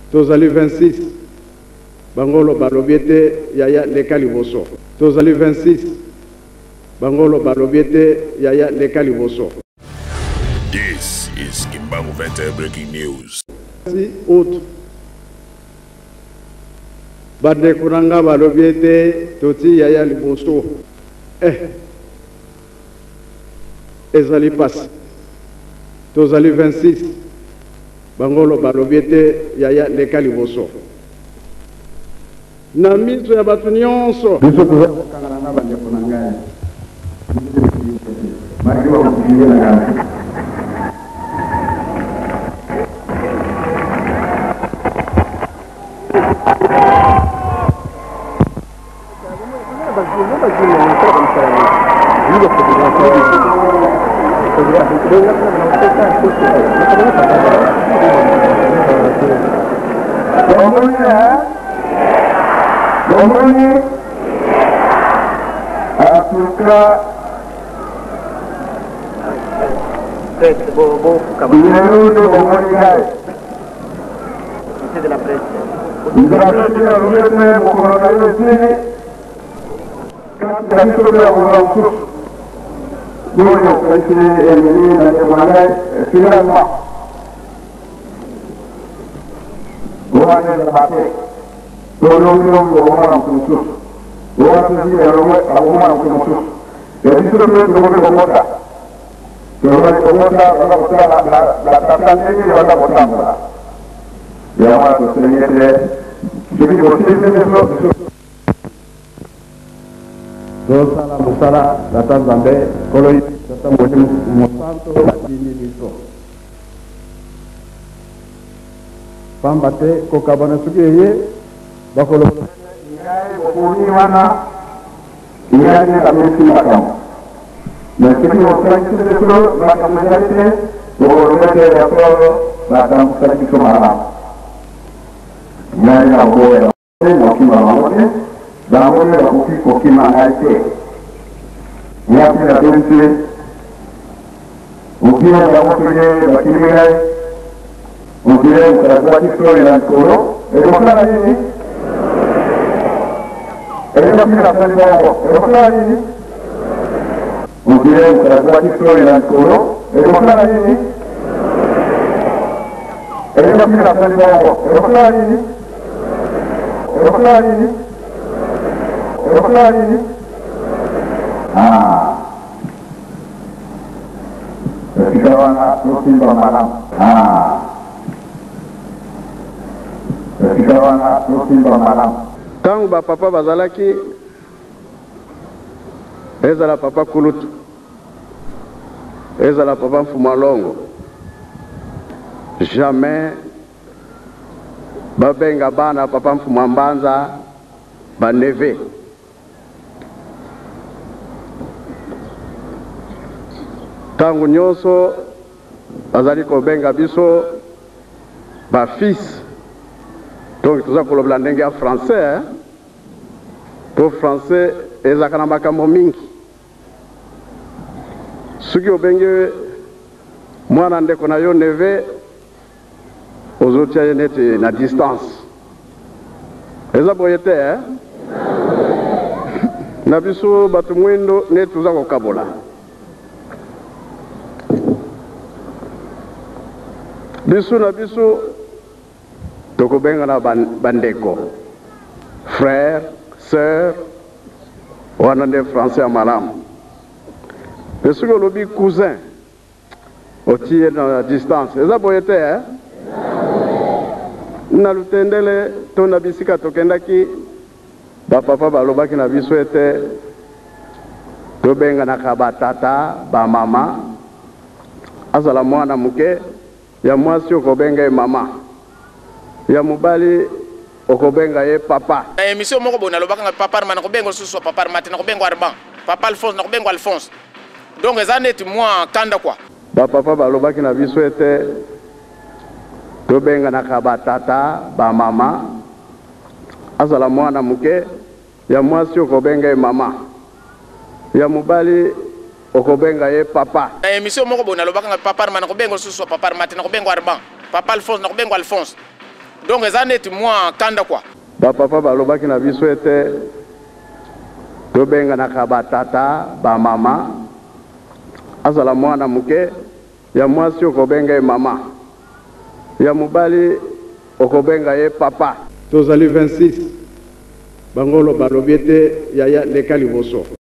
tozali 26 bangolo balobiete yaya leka liboso tozali 26 bangolo balobiete yaya leka liboso. This is Kimbangu Venter breaking news. Si autre bande kuranga balobiete toti yaya liboso ezali passe tozali 26 bangolo balobiete yaya leka liboso na miso ya bato nyonso biso toza kokangana na bandeko na ngai maki bakotinge na ngai de la presse. Dosala musala data zambe koloi data moni musanto batini biso pambate ko kabana sugeye bakolo ngai bokuni wana ngai ne kamisi makam na kiti osanki seso bakamanyate boromete ya pro batam saki somara ngai na boya mo kimama D'abord, la copie qui m'a été. Il y a plus la vérité. On dirait la montée, la kimère. On dirait que la boîte qui est dans le coro. Et donc là, la ligne. Et donc là, la fin de et donc là, la ligne. On dirait que la boîte qui est dans le coro. Et donc là, la ligne. Et donc là, la fin de et donc là, la ligne. Et donc là, la ligne. Tangu ba papa bazalaki ezala papa kulutu ezala papa Mfumalongo jamais babenga bana papa Mfumambanza ba neve. Tangu nyonso azali kobenga biso ba fils donc tuza kolobla ndenge ya français to français ezaka na makambo mingi soki obenge mwana ndeko na yo neve ozotia ye neti na distance eza boye te na biso bato mwindo neti tuza kokabola biso na biso tokobenga na bandeko frère sœur wana nde français ya malamu pe soki olobi cousin otie na distance eza boye te na lutendele to na bisika tokendaki bapapa balobaki na biso ete tobenganaka batata bamama azala mwana muke ya mwasi okobenga ye mama ya mubali okobenga ye papa na emission moko bona lobaka nga papa na kobenga susu papa matin na kobenga Arban papa Alphonse na kobenga Alphonse donc eza neti moi kanda kwa ba papa balobaki na biso ete tobenga na batata ba mama azala mwana muke ya mwasi okobenga ye mama ya mubali okobenga ye papa na emission moko bona lobaka nga papa na kobenga susu papa matin na kobenga Arban papa Alphonse na kobenga Alphonse donc eza neti mwa kanda kwa bapapa balobaki na biso ete tobenganaka batata bamama azala mwana muke ya mwasi okobenga ye mama ya mobali okobenga ye papa. Tozali 26 bangolo balobi ete yaya leka liboso